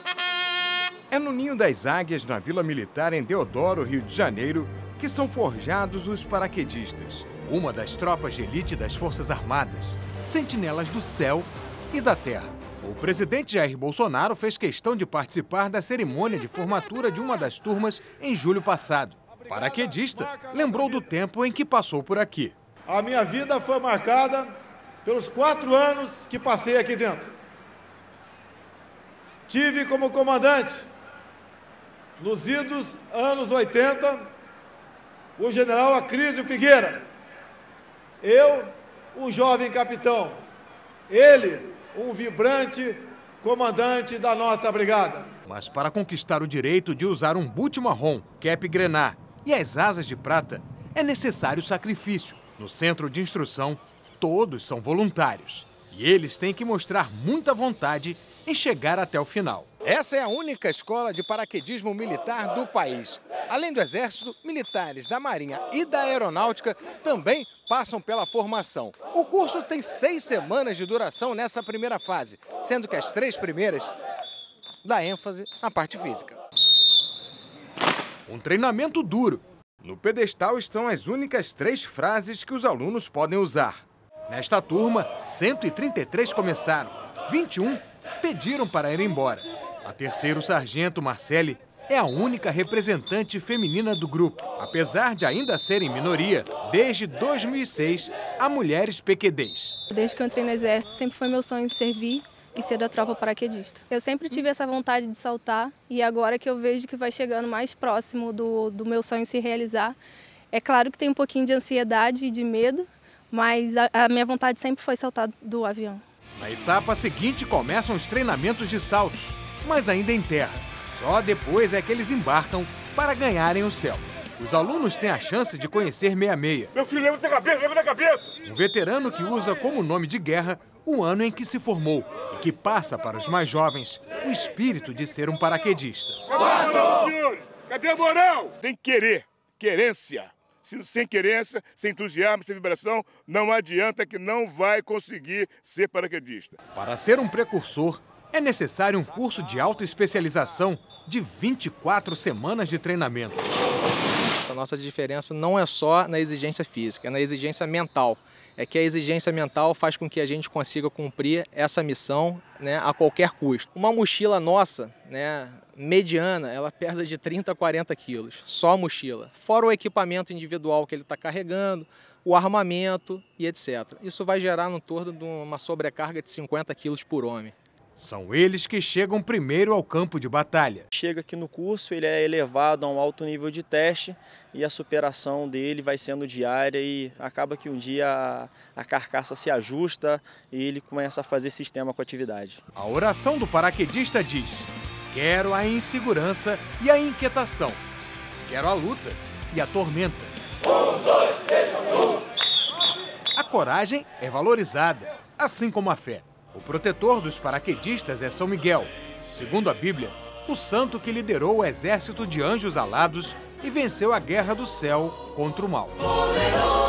É no Ninho das Águias, na Vila Militar, em Deodoro, Rio de Janeiro, que são forjados os paraquedistas, uma das tropas de elite das Forças Armadas, sentinelas do céu e da terra. O presidente Jair Bolsonaro fez questão de participar da cerimônia de formatura de uma das turmas em julho passado. O paraquedista lembrou do tempo em que passou por aqui. A minha vida foi marcada pelos 4 anos que passei aqui dentro. Tive como comandante, nos idos anos 80, o general Acrísio Figueira. Eu, um jovem capitão. Ele, um vibrante comandante da nossa brigada. Mas para conquistar o direito de usar um boot marrom, cap grená e as asas de prata, é necessário sacrifício. No centro de instrução, todos são voluntários. E eles têm que mostrar muita vontade em chegar até o final. Essa é a única escola de paraquedismo militar do país. Além do Exército, militares da Marinha e da Aeronáutica também passam pela formação. O curso tem 6 semanas de duração nessa primeira fase, sendo que as 3 primeiras dá ênfase na parte física. Um treinamento duro. No pedestal estão as únicas 3 frases que os alunos podem usar. Nesta turma, 133 começaram, 21 pediram para ir embora. A terceiro sargento, Marcele, é a única representante feminina do grupo. Apesar de ainda serem minoria, desde 2006 há mulheres PQDs. Desde que eu entrei no Exército, sempre foi meu sonho servir e ser da tropa paraquedista. Eu sempre tive essa vontade de saltar e agora que eu vejo que vai chegando mais próximo do meu sonho se realizar, é claro que tem um pouquinho de ansiedade e de medo, mas a minha vontade sempre foi saltar do avião. Na etapa seguinte começam os treinamentos de saltos, mas ainda em terra. Só depois é que eles embarcam para ganharem o céu. Os alunos têm a chance de conhecer 66. Meu filho, levanta a cabeça, levanta a cabeça! Um veterano que usa como nome de guerra o ano em que se formou e que passa para os mais jovens o espírito de ser um paraquedista. Cadê a moral? Tem que querer, querência. Sem querência, sem entusiasmo, sem vibração, não adianta que não vai conseguir ser paraquedista. Para ser um precursor, é necessário um curso de autoespecialização de 24 semanas de treinamento. A nossa diferença não é só na exigência física, é na exigência mental. É que a exigência mental faz com que a gente consiga cumprir essa missão, né, a qualquer custo. Uma mochila nossa, né, mediana, ela pesa de 30 a 40 quilos, só a mochila. Fora o equipamento individual que ele está carregando, o armamento e etc. Isso vai gerar no torno de uma sobrecarga de 50 quilos por homem. São eles que chegam primeiro ao campo de batalha. Chega aqui no curso, ele é elevado a um alto nível de teste e a superação dele vai sendo diária e acaba que um dia a carcaça se ajusta e ele começa a fazer sistema com a atividade. A oração do paraquedista diz: quero a insegurança e a inquietação. Quero a luta e a tormenta. 1, 2, 3, 4. A coragem é valorizada, assim como a fé. O protetor dos paraquedistas é São Miguel, segundo a Bíblia, o santo que liderou o exército de anjos alados e venceu a guerra do céu contra o mal.